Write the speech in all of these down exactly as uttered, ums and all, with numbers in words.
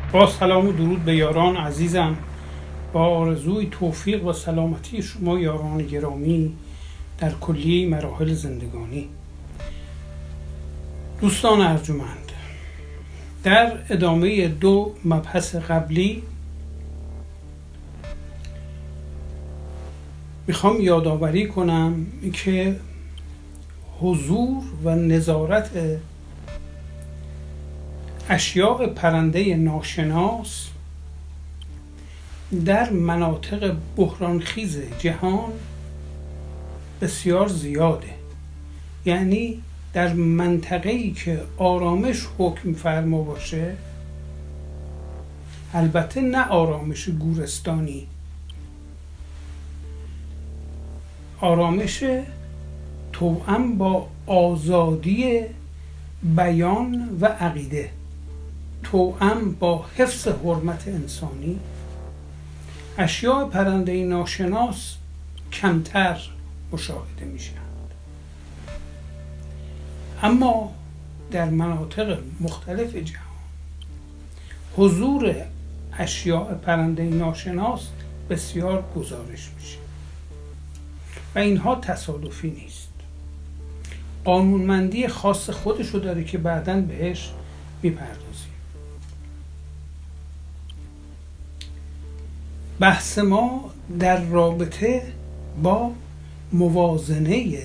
با سلام و درود به یاران عزیزم، با آرزوی توفیق و سلامتی شما یاران گرامی در کلیه مراحل زندگانی. دوستان ارجمند، در ادامه دو مبحث قبلی میخوام یادآوری کنم که حضور و نظارت اشیاء پرنده ناشناس در مناطق بحرانخیز جهان بسیار زیاده. یعنی در منطقه‌ای که آرامش حکم فرما باشه، البته نه آرامش گورستانی، آرامش توأم با آزادی بیان و عقیده، توأم با حفظ حرمت انسانی، اشیاء پرنده ناشناس کمتر مشاهده میشند. اما در مناطق مختلف جهان حضور اشیاء پرنده ناشناس بسیار گزارش میشه و اینها تصادفی نیست، قانونمندی خاص خودشو داره که بعداً بهش میپردازیم. بحث ما در رابطه با موازنه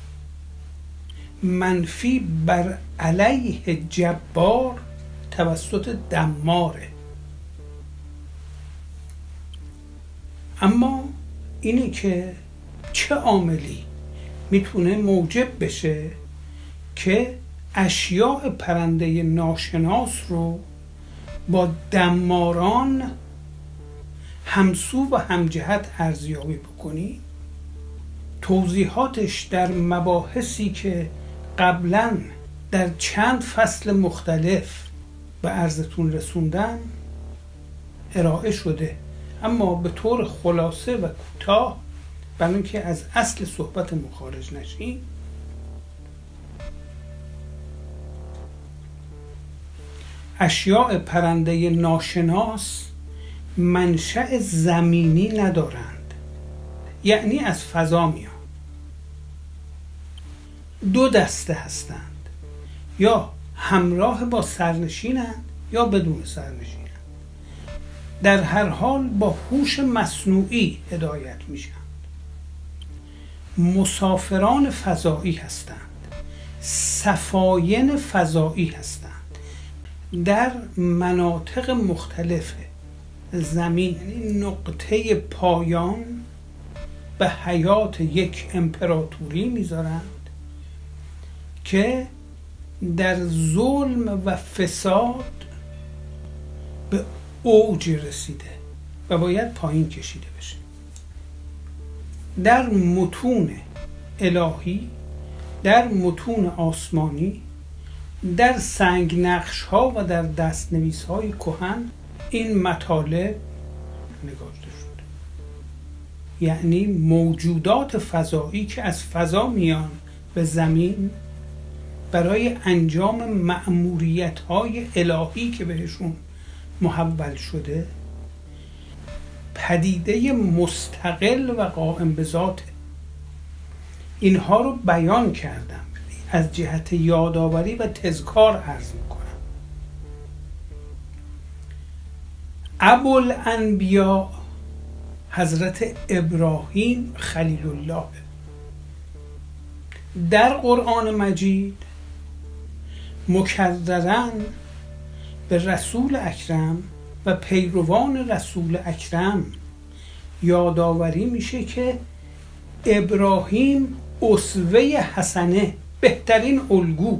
منفی بر علیه جبار توسط دماره. اما اینه که چه عاملی میتونه موجب بشه که اشیاء پرنده ناشناس رو با دماران همسو و همجهت ارزیابی بکنی؟ توضیحاتش در مباحثی که قبلا در چند فصل مختلف به عرضتون رسوندم ارائه شده، اما به طور خلاصه و کوتاه برای اینکه از اصل صحبتمون خارج نشیم، اشیاء پرنده ناشناس منشأ زمینی ندارند، یعنی از فضا میان. دو دسته هستند، یا همراه با سرنشینند یا بدون سرنشینند. در هر حال با هوش مصنوعی هدایت میشن. مسافران فضایی هستند، سفاین فضایی هستند. در مناطق مختلف زمین، یعنی نقطه پایان به حیات یک امپراتوری میذارند که در ظلم و فساد به اوج رسیده و باید پایین کشیده بشه. در متون الهی، در متون آسمانی، در سنگ نقش ها و در دست نویس های کهن این مطالب نگاشته شده. یعنی موجودات فضایی که از فضا میان به زمین برای انجام مأموریت های الهی که بهشون محول شده، پدیده مستقل و قائم به ذاته. اینها رو بیان کردم از جهت یادآوری و تذکار عرض میکنم. ابوالانبیاء حضرت ابراهیم خلیل الله در قرآن مجید مکررن به رسول اکرم و پیروان رسول اکرم یادآوری میشه که ابراهیم اسوه حسنه، بهترین الگو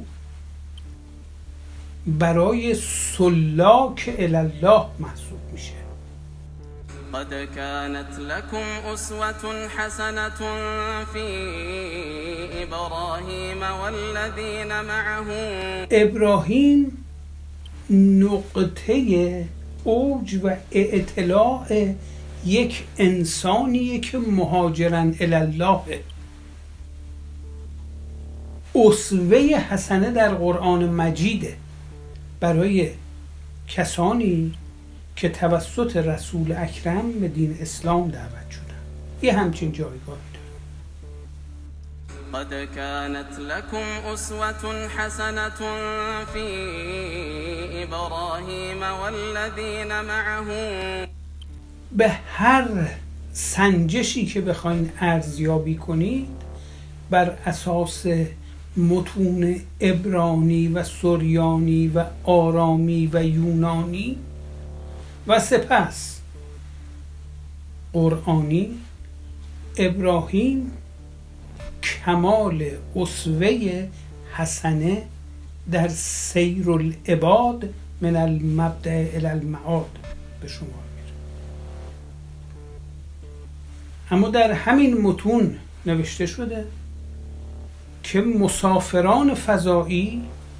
برای سلاک الله محسوب میشه. قد كانت لكم أسوة حسنة في إبراهيم والذين معه. ابراهیم نقطه اوج و اطلاع یک انسانیه که مهاجرن الله. اسوه حسنه در قرآن مجیده برای کسانی که توسط رسول اکرم به دین اسلام دعوت شدن. یه همچین جایگاهی داره. قد كانت لكم أسوة حسنة في إبراهيم والذين معه. به هر سنجشی که بخواین ارزیابی کنید بر اساس متون عبرانی و سریانی و آرامی و یونانی و سپس قرآنی، ابراهیم کمال اسوه حسنه در سیر العباد من المبدأ الی المعاد به شما میره. اما در همین متون نوشته شده که مسافران فضایی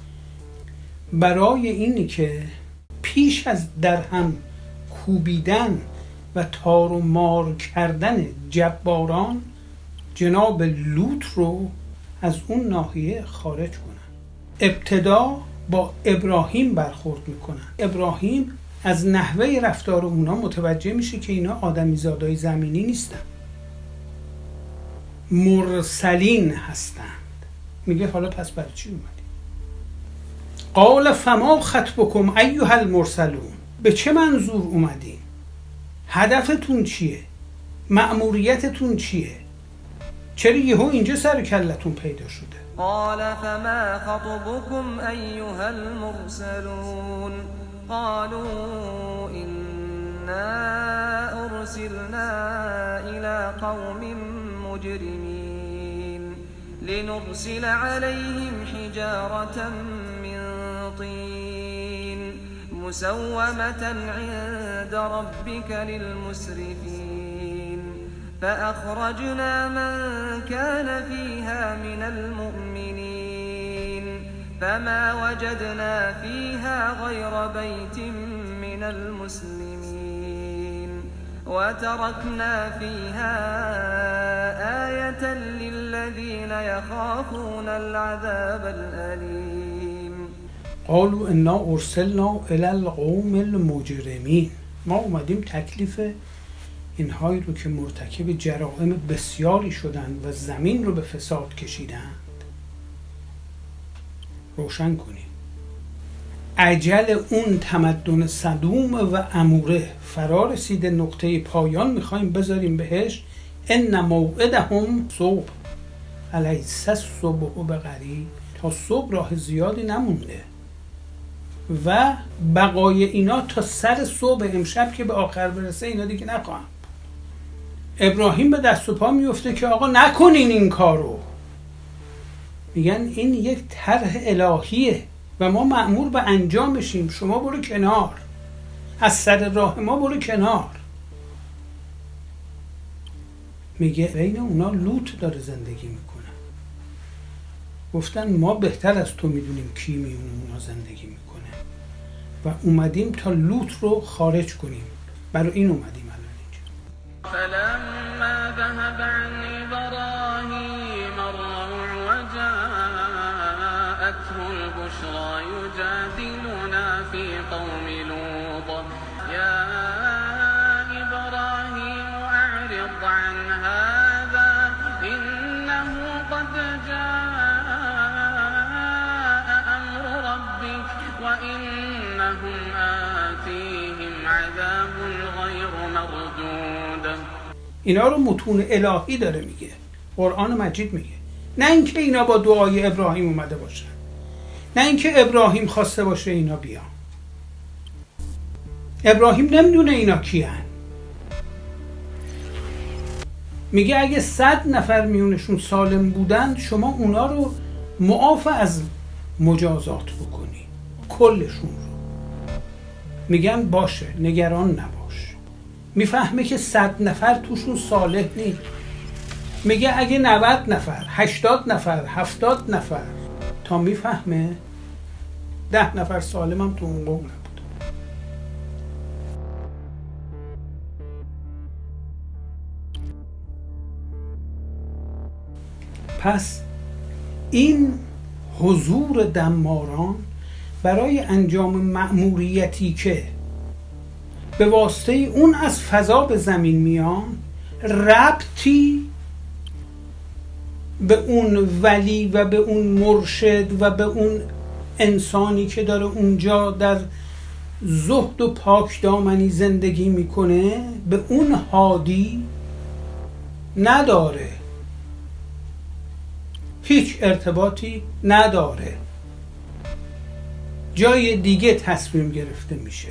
برای اینی که پیش از در هم کوبیدن و تار و مار کردن جباران جناب لوط رو از اون ناحیه خارج کنن. ابتدا با ابراهیم برخورد میکنن. ابراهیم از نحوه رفتار اونا متوجه میشه که اینا آدمیزادای زمینی نیستن، مرسلین هستند. میگه حالا پس برای چی اومدی؟ قال فما خطبکم ایها المرسلون. به چه منظور اومدین؟ هدفتون چیه؟ مأموریتتون چیه؟ چرا یهو اینجا سر کلتون پیدا شده؟ قال فما خطبكم أيها المرسلون قالوا إنا أرسلنا إلى قوم مجرمين لنرسل عليهم حجارة من طين مسومة عند ربك للمسرفين فأخرجنا من كان فيها من المؤمنين فما وجدنا فيها غير بيت من المسلمين وتركنا فيها آية للذين يخافون العذاب الأليم. قالوا انا ارسلنا الى القوم المجرمین. ما اومدیم تکلیف اینهایی رو که مرتکب جرائم بسیاری شدند و زمین رو به فساد کشیدند روشن کنیم. اجل اون تمدن صدوم و اموره فرا رسیده، نقطه پایان میخوایم بذاریم بهش. ان موعدهم صبح الیس الصبح بقریب. تا صبح راه زیادی نمونده و بقای اینا تا سر صبح امشب که به آخر برسه اینا دیگه نخواهم. ابراهیم به دست و پا میفته که آقا نکنین این کارو. میگن این یک طرح الهیه و ما مأمور به انجامشیم، شما برو کنار، از سر راه ما برو کنار. میگه بین اونا لوط داره زندگی میکنه. گفتن ما بهتر از تو میدونیم کی میون اونا زندگی میکنه و اومدیم تا لوط رو خارج کنیم. برای این اومدیم. فلما ذهب عن إبراهيم الروع وجاءته البشرى يجادلنا في قوم لوط يا إبراهيم أعرض عن هذا إنه قد جاء أمر ربك وإنهم آتيهم عذاب غير مردود. اینا رو متون الهی داره میگه، قرآن مجید میگه. نه اینکه اینا با دعای ابراهیم اومده باشن، نه اینکه ابراهیم خواسته باشه اینا بیان. ابراهیم نمیدونه اینا کیان. میگه اگه صد نفر میونشون سالم بودن شما اونا رو معاف از مجازات بکنی، کلشون رو. میگن باشه نگران نباش. میفهمه که صد نفر توشون صالح نیست. میگه اگه نود نفر، هشتاد نفر، هفتاد نفر، تا میفهمه ده نفر سالم هم تو اون قوم نبود. پس این حضور دماران برای انجام مأموریتی که به واسطه اون از فضا به زمین میان، ربطی به اون ولی و به اون مرشد و به اون انسانی که داره اونجا در زهد و پاک دامنی زندگی میکنه، به اون هادی نداره، هیچ ارتباطی نداره، جای دیگه تصمیم گرفته میشه.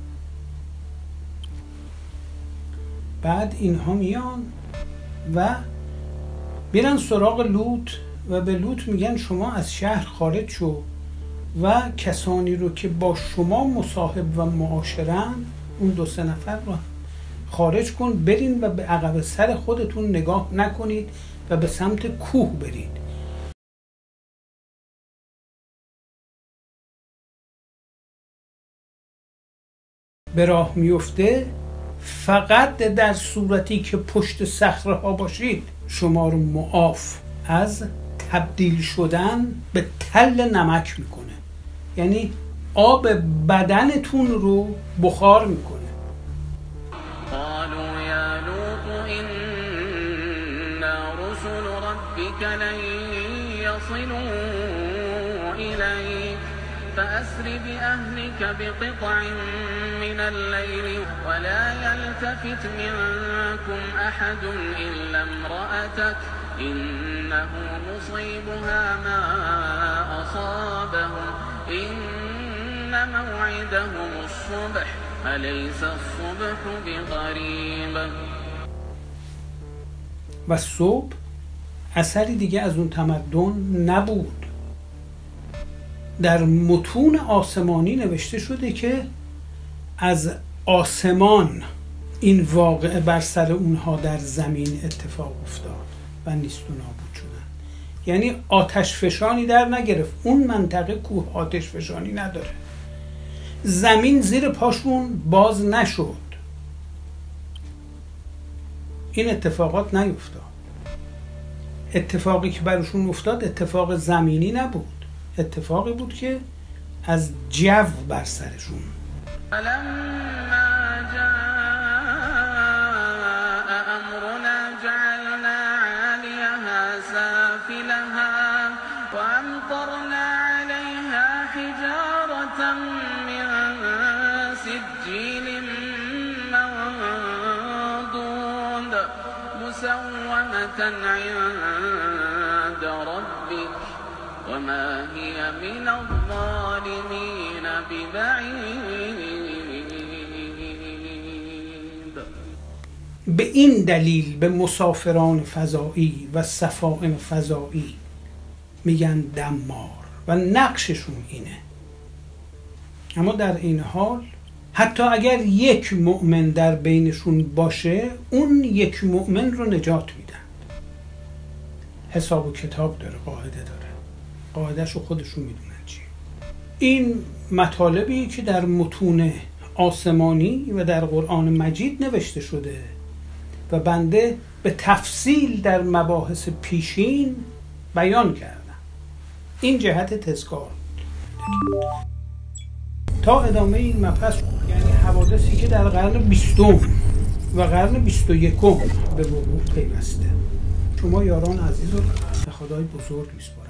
بعد اینها میان و میرن سراغ لوط و به لوط میگن شما از شهر خارج شو و کسانی رو که با شما مصاحب و معاشرن، اون دو سه نفر رو خارج کن، برین و به عقب سر خودتون نگاه نکنید و به سمت کوه برید. به راه میفته، فقط در صورتی که پشت صخره ها باشید شما رو معاف از تبدیل شدن به تل نمک میکنه، یعنی آب بدنتون رو بخار میکنه. قالوا یا لوط انا رسل ربك لن يصلوا إليك فأسر بأهلك بقطع من الليل ولا يلتفت منكم أحد إلا امرأتك إنه مصيبها ما أصابهم إن موعدهم الصبح أليس الصبح بقريب. و صبح اثری دیگه از اون تمدن نبود. در متون آسمانی نوشته شده که از آسمان این واقعه بر سر اونها در زمین اتفاق افتاد و نیست و نابود شدن. یعنی آتش فشانی در نگرفت. اون منطقه کوه آتش فشانی نداره. زمین زیر پاشون باز نشد. این اتفاقات نیفتاد. اتفاقی که براشون افتاد اتفاق زمینی نبود، اتفاقی بود که از جو بر سرشون. فلما جاء امرنا جعلنا عاليها سافلها وامطرنا عليها حجارة من سجيل منضود مسومة عند ربك وما هي من الظالمين ببعيد. به این دلیل به مسافران فضایی و سفائن فضایی میگن دمار و نقششون اینه. اما در این حال حتی اگر یک مؤمن در بینشون باشه، اون یک مؤمن رو نجات میدن. حساب و کتاب داره، قاعده داره، قاعده‌شو خودشون میدونن چیه. این مطالبی که در متون آسمانی و در قرآن مجید نوشته شده و بنده به تفصیل در مباحث پیشین بیان کردم. این جهت تذکار تا ادامه این مبحث، یعنی حوادثی که در قرن بیستم و قرن بیست و یکم به وقوع پیوسته. شما یاران عزیز رو به خدای بزرگ میسپارم.